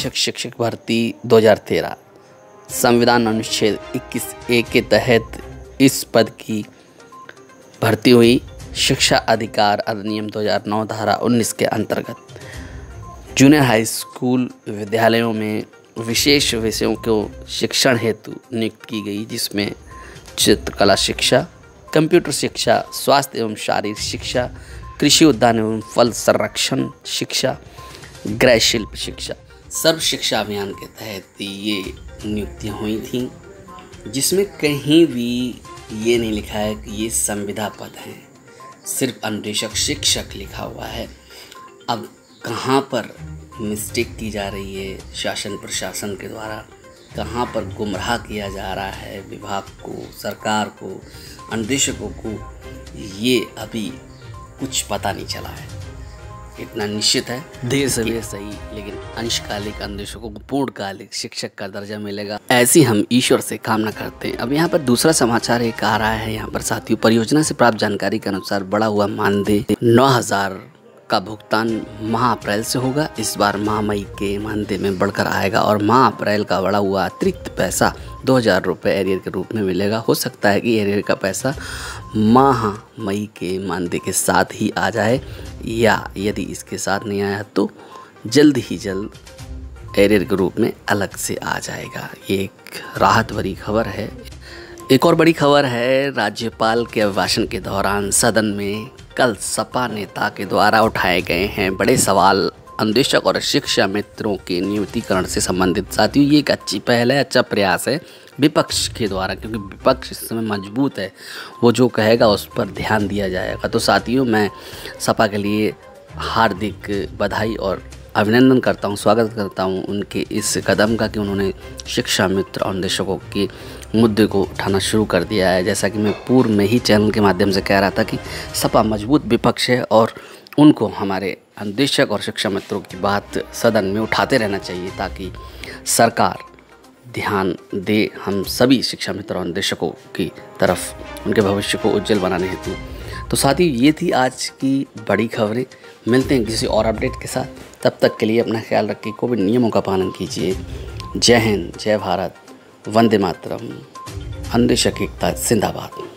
अनुदेशक शिक्षक भर्ती 2013 संविधान अनुच्छेद 21(a) के तहत इस पद की भर्ती हुई। शिक्षा अधिकार अधिनियम 2009 धारा 19 के अंतर्गत जूनियर हाई स्कूल विद्यालयों में विशेष विषयों को शिक्षण हेतु नियुक्त की गई, जिसमें चित्रकला शिक्षा, कंप्यूटर शिक्षा, स्वास्थ्य एवं शारीरिक शिक्षा, कृषि उद्यान एवं फल संरक्षण शिक्षा, गृह शिल्प शिक्षा, सर्व शिक्षा अभियान के तहत ये नियुक्तियाँ हुई थीं, जिसमें कहीं भी ये नहीं लिखा है कि ये संविदा पद हैं, सिर्फ अनुदेशक शिक्षक लिखा हुआ है। अब कहाँ पर मिस्टेक की जा रही है शासन प्रशासन के द्वारा, कहाँ पर गुमराह किया जा रहा है विभाग को, सरकार को, अनुदेशकों को, ये अभी कुछ पता नहीं चला है। इतना निश्चित है देर सवेर सही, लेकिन अंशकालिक अनुदेशकों को पूर्णकालिक शिक्षक का दर्जा मिलेगा, ऐसी हम ईश्वर से कामना करते हैं। अब यहाँ पर दूसरा समाचार एक आ रहा है यहाँ पर साथियों, परियोजना से प्राप्त जानकारी के अनुसार बढ़ा हुआ मानदेय 9,000 का भुगतान माह अप्रैल से होगा। इस बार माह मई के मानदेय में बढ़कर आएगा और माह अप्रैल का बढ़ा हुआ अतिरिक्त पैसा 2,000 रुपये एरियर के रूप में मिलेगा। हो सकता है कि एरियर का पैसा माह मई के मानदेय के साथ ही आ जाए, या यदि इसके साथ नहीं आया तो जल्द ही जल्द एरियर के रूप में अलग से आ जाएगा। ये एक राहत भरी खबर है। एक और बड़ी खबर है, राज्यपाल के अभिभाषण के दौरान सदन में कल सपा नेता के द्वारा उठाए गए हैं बड़े सवाल अनुदेशक और शिक्षा मित्रों के नियमितीकरण से संबंधित। साथियों, ये एक अच्छी पहल है, अच्छा प्रयास है विपक्ष के द्वारा, क्योंकि विपक्ष इस समय मजबूत है, वो जो कहेगा उस पर ध्यान दिया जाएगा। तो साथियों, मैं सपा के लिए हार्दिक बधाई और अभिनंदन करता हूँ, स्वागत करता हूँ उनके इस कदम का कि उन्होंने शिक्षा मित्र और अनुदेशकों के मुद्दे को उठाना शुरू कर दिया है। जैसा कि मैं पूर्व में ही चैनल के माध्यम से कह रहा था कि सपा मजबूत विपक्ष है और उनको हमारे अनुदेशक और शिक्षा मित्रों की बात सदन में उठाते रहना चाहिए, ताकि सरकार ध्यान दे हम सभी शिक्षा मित्र और अनुदेशकों की तरफ, उनके भविष्य को उज्जवल बनाने हेतु। तो साथियों, ये थी आज की बड़ी खबरें। मिलते हैं किसी और अपडेट के साथ, तब तक के लिए अपना ख्याल रखिए, कोविड नियमों का पालन कीजिए। जय हिंद, जय भारत, वंदे मातरम, अनुदेशक एकता जिंदाबाद।